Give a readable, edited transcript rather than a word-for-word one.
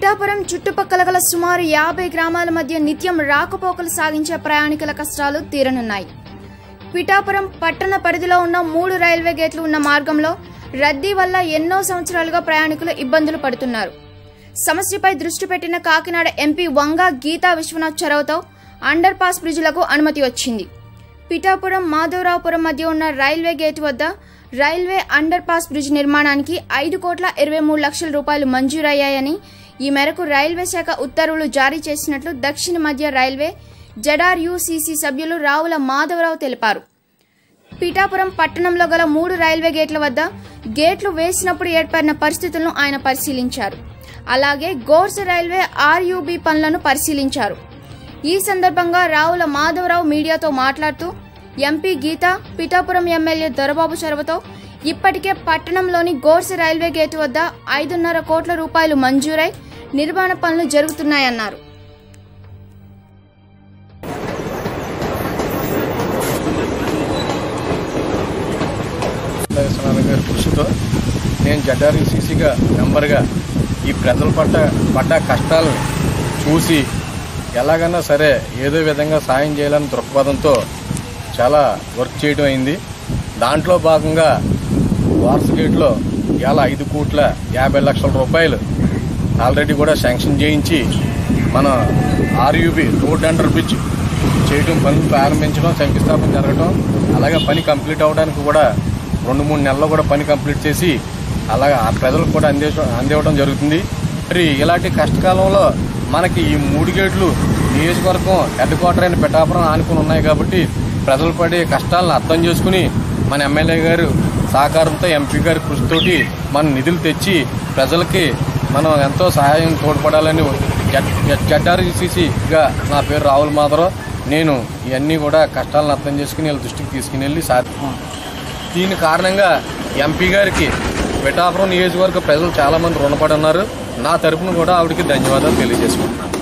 పిఠాపురం చుట్టుపక్కల గల సుమారు 50 గ్రామాల మధ్య నిత్యం రాకపోకలు సాగించే ప్రయాణికుల కష్టాలు తీరనున్నాయి. పిఠాపురం పట్టణ పరిధిలో ఉన్న 3 రైల్వే గేట్లు ఉన్న మార్గంలో రద్దీ వల్ల ఎన్నో సంవత్సరాలుగా ప్రయాణికులు ఇబ్బందులు పడుతున్నారు. సమస్యపై దృష్టి పెట్టిన కాకినాడ ఎంపీ వంగా గీతా విశ్వనాథ్ చొరవతో అండర్ పాస్ బ్రిడ్జిలకు అనుమతి వచ్చింది. పిఠాపురం మాధవరావుపురం మధ్య ఉన్న రైల్వే గేట్ వద్ద రైల్వే అండర్ పాస్ బ్రిడ్జ్ నిర్మాణానికి 5,23,00,000 రూపాయలు మంజూరయ్యాయని, ఈ మేరకు రైల్వే శాఖ ఉత్తర్వులు జారీ చేసినట్లు దక్షిణ మధ్య రైల్వే జెడ్ఆర్యూసీసీ సభ్యులు రావుల మాధవరావు తెలిపారు. పిఠాపురం పట్టణంలో గల 3 రైల్వే గేట్ల వద్ద గేట్లు వేసినప్పుడు ఏర్పడిన పరిస్థితులను ఆయన పరిశీలించారు. అలాగే గోర్స్ రైల్వే ఆర్యూబీ పనులను పరిశీలించారు. ఈ సందర్భంగా రావుల మాధవరావు మీడియాతో మాట్లాడుతూ ఎంపీ గీత, పిఠాపురం ఎమ్మెల్యే దొరబాబు చొరవతో ఇప్పటికే పట్టణంలోని గోర్స్ రైల్వే గేటు వద్ద 5.5 కోట్ల రూపాయలు మంజూరై నిర్మాణ పనులు జరుగుతున్నాయన్నారు. కృషితో నేను జెడ్ఆర్యూసీసీగా మెంబర్గా ఈ ప్రజల పడ్డ కష్టాలను చూసి ఎలాగైనా సరే ఏదో విధంగా సాయం చేయాలని దృక్పథంతో చాలా వర్క్ చేయడం అయింది. దాంట్లో భాగంగా వార్స్ గేట్లో ఇలా 5,50,00,000 రూపాయలు ఆల్రెడీ కూడా శాంక్షన్ చేయించి మన ఆర్యూబీ రోడ్ అండర్ బ్రిడ్జ్ చేయడం, పనులు ప్రారంభించడం, శంకుస్థాపన జరగడం, అలాగే పని కంప్లీట్ అవ్వడానికి కూడా 2-3 నెలల్లో కూడా పని కంప్లీట్ చేసి అలాగే ఆ ప్రజలకు కూడా అందివ్వడం జరుగుతుంది. మరి ఇలాంటి కష్టకాలంలో మనకి ఈ 3 గేట్లు నియోజకవర్గం హెడ్ క్వార్టర్ అయిన పిఠాపురం ఆనుకుని ఉన్నాయి కాబట్టి ప్రజలు పడే కష్టాలను అర్థం చేసుకుని మన ఎమ్మెల్యే గారు సహకారంతో, ఎంపీ గారి కృషితోటి మన నిధులు తెచ్చి ప్రజలకి మనం ఎంతో సహాయం తోడ్పడాలని జెడ్ఆర్యూసీసీగా నా పేరు రావుల మాధవరావు. నేను ఇవన్నీ కూడా కష్టాలను అర్థం చేసుకుని వీళ్ళ దృష్టికి తీసుకుని వెళ్ళి దీని కారణంగా ఎంపీ గారికి పిఠాపురం నియోజకవర్గ ప్రజలు చాలామంది రుణపడి ఉన్నారు. నా తరపున కూడా ఆవిడకి ధన్యవాదాలు తెలియజేసుకుంటున్నాను.